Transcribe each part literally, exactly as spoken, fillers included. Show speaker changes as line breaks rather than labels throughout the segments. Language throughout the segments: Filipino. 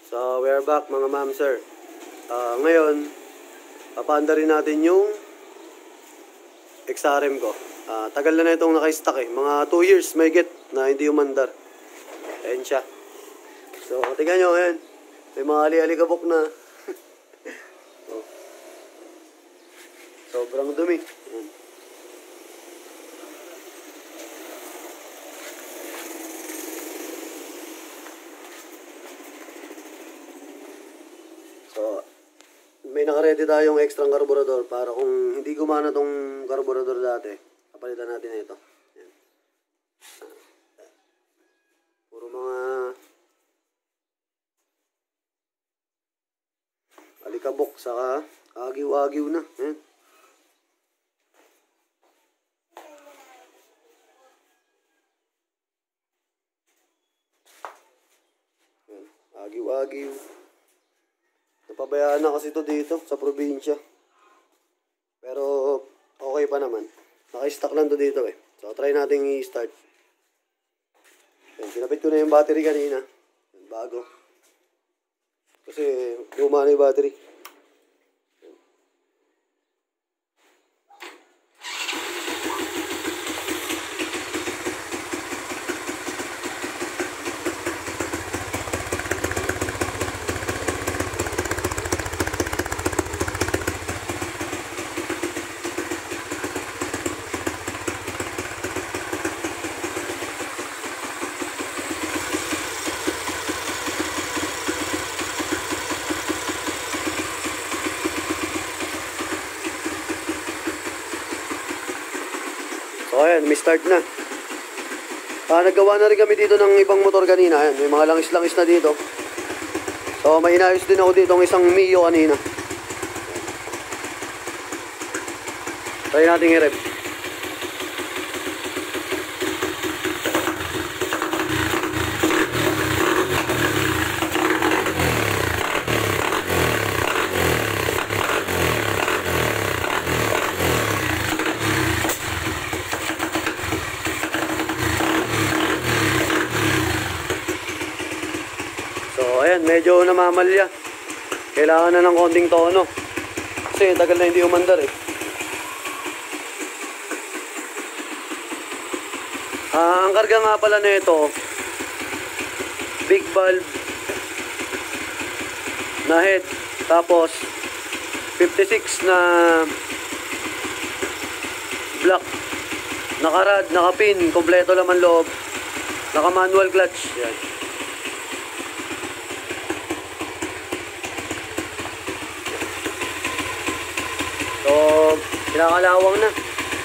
So, we are back mga ma'am sir. Uh, ngayon, papaanda rin natin yung X R M ko. Uh, tagal na na itong naka-stock eh. Mga two years may get na hindi umandar. Ayan siya. So, tingnan nyo, ayan. May mga ali-alikabok na. Oh. Sobrang dumi. Ayan. So, may naka-ready tayong extra carburetor para kung hindi gumana tong carburetor dati, kapalitan natin na ito. Ayan. Puro mga alikabok, saka agiw-agiw na. Ayan. Ayan. Agiw-agiw. Napabayaan na kasi ito dito sa probinsya. Pero okay pa naman. Naka-stock lang to dito eh. So try natin i-start. Ayan, pinapit ko na yung battery kanina. Ayan, bago. Kasi luma na yung battery. Ayan. So ayan, may start na. Ah, naggawa na rin kami dito ng ibang motor kanina. Ayan, may mga langis-langis na dito. So may inayos din ako dito ng isang Mio kanina. Try natin i-rev. Ayan, medyo namamalya. Kailangan na ng konting tono. Kasi tagal na hindi umandar eh. Ah, ang karga nga pala na ito, big valve na head. Tapos, fifty-six na block. Nakarad, nakapin, kompleto laman loob. Naka-manual clutch. Yan. So, kinakalawang na.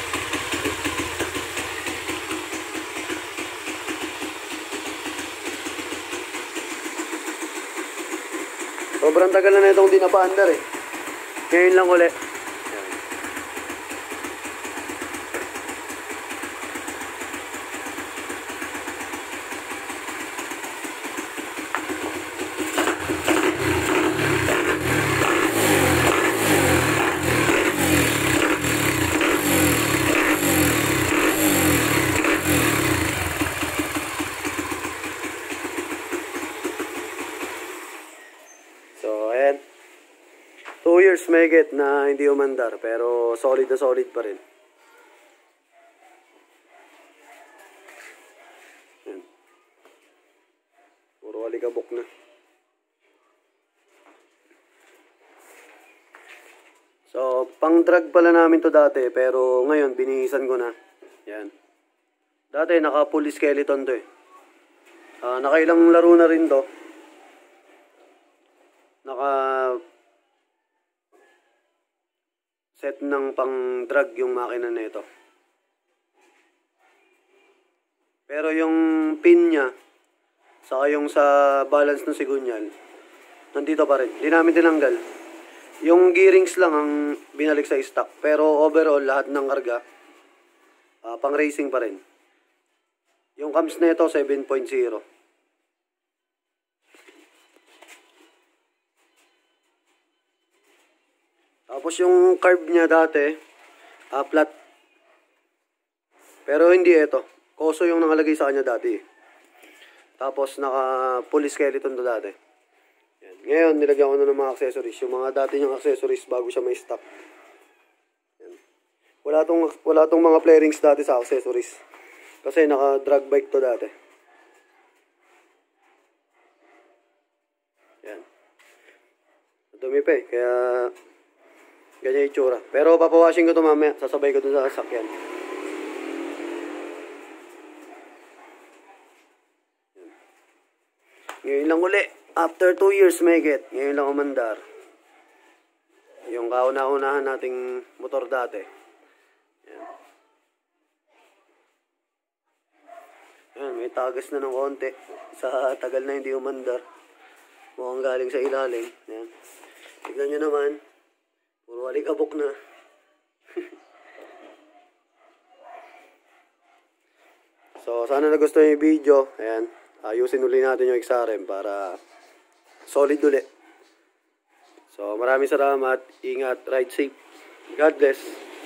Sobrang tagal na na itong di napaandar eh. Ngayon lang ulit. two years may get na hindi umandar, pero solid na solid pa rin. Yan. Puro alikabok na. So, pang drag pala namin to dati, pero ngayon binihisan ko na. Yan. Dati naka full skeleton to eh. Uh, nakailang laro na rin to. Naka set ng pang drag yung makina na ito. Pero yung pin niya, saka yung sa balance ng sigunyal, nandito pa rin. Hindi namin tinanggal. Yung gearings lang ang binalik sa stock. Pero overall, lahat ng karga, uh, pang racing pa rin. Yung cams na ito, seven point zero. Tapos yung carb niya dati, uh, flat. Pero hindi ito. Koso yung nakalagay sa kanya dati. Tapos naka full skeleton to dati. Ngayon, nilagyan ko na ng mga accessories. Yung mga dati niyang accessories bago siya may stock. Yan. Wala tong, wala tong mga flarings dati sa accessories. Kasi naka-drag bike to dati. Yan. Dumi pa eh. Kaya ganyan yung itsura. Pero papawashing ko to mamaya. Sasabay ko dun sa sasakyan. Yan. Ngayon lang uli. After two years may get. Ngayon lang umandar. Yung kauna-unahan nating motor dati. Yan. Yan, may tagas na ng konti. Sa tagal na hindi umandar. Mukhang galing sa ilalim. Yan. Tignan nyo naman. Puro alikabok na. So, sana nagustuhan yung video. Ayan. Ayusin uli natin yung X R M para solid ulit. So, maraming salamat. Ingat. Ride safe. God bless.